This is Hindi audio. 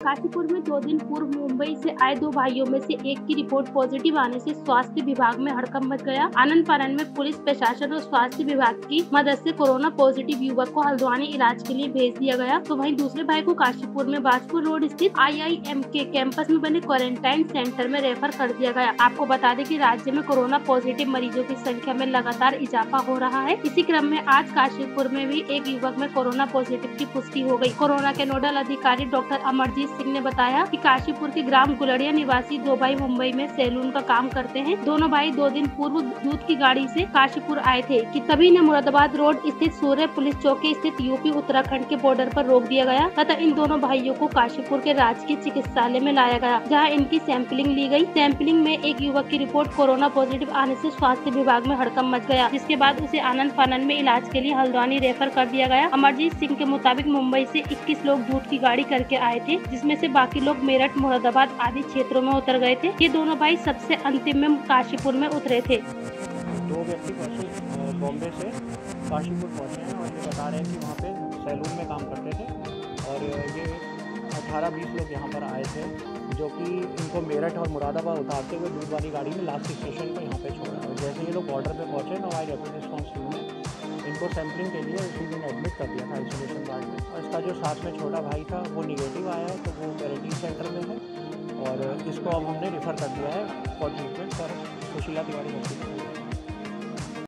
काशीपुर में 2 दिन पूर्व मुंबई से आए 2 भाइयों में से एक की रिपोर्ट पॉजिटिव आने से स्वास्थ्य विभाग में हड़कंप मच गया। आनन फानन में पुलिस प्रशासन और स्वास्थ्य विभाग की मदद से कोरोना पॉजिटिव युवक को हल्द्वानी इलाज के लिए भेज दिया गया। तो वहीं दूसरे भाई को काशीपुर में बाजपुर रोड स्थित IIM के कैंपस में बने क्वारंटाइन सेंटर में रेफर कर दिया गया। आपको बता दें कि राज्य में कोरोना पॉजिटिव मरीजों की संख्या में लगातार इजाफा हो रहा है। इसी क्रम में आज काशीपुर में भी एक युवक में कोरोना पॉजिटिव की पुष्टि हो गई। कोरोना के नोडल अधिकारी डॉक्टर अमरजीत सिंह ने बताया कि काशीपुर के ग्राम गुलड़िया निवासी 2 भाई मुंबई में सैलून का काम करते हैं। दोनों भाई 2 दिन पूर्व दूध की गाड़ी से काशीपुर आए थे कि तभी ने मुरादाबाद रोड स्थित सूर्य पुलिस चौकी स्थित यूपी उत्तराखंड के बॉर्डर पर रोक दिया गया तथा इन दोनों भाइयों को काशीपुर के राजकीय चिकित्सालय में लाया गया, जहां इनकी सैंपलिंग ली गई। सैंपलिंग में एक युवक की रिपोर्ट कोरोना पॉजिटिव आने से स्वास्थ्य विभाग में हड़कंप मच गया, जिसके बाद उसे आनंद फानन में इलाज के लिए हल्द्वानी रेफर कर दिया गया। अमरजीत सिंह के मुताबिक मुंबई से 21 लोग दूध की गाड़ी करके आए थे, जिसमें से बाकी लोग मेरठ, मुरादाबाद आदि क्षेत्रों में उतर गए थे। ये दोनों भाई सबसे अंतिम में काशीपुर में उतरे थे। 2 व्यक्ति बॉम्बे से काशीपुर पहुंचे हैं और ये बता रहे हैं कि वहाँ पे सैलून में काम करते थे और ये 18-20 लोग यहाँ पर आए थे, जो कि इनको मेरठ और मुरादाबाद उतारते हुए दूध वाली गाड़ी में लास्ट स्टेशन को यहाँ पे छोड़ा। और जैसे ये लोग बॉर्डर पे पहुँचे तो हमारी रैपिड रिस्पॉन्स टीम ने इनको सैम्पलिंग के लिए उसी दिन एडमिट कर दिया था आइसोलेशन वार्ड में। और इसका जो साथ में छोटा भाई था वो निगेटिव आया है, तो वो क्वारंटीन सेंटर में है और इसको अब हमने रेफ़र कर दिया है for treatment for Sushila Tiwari hospital.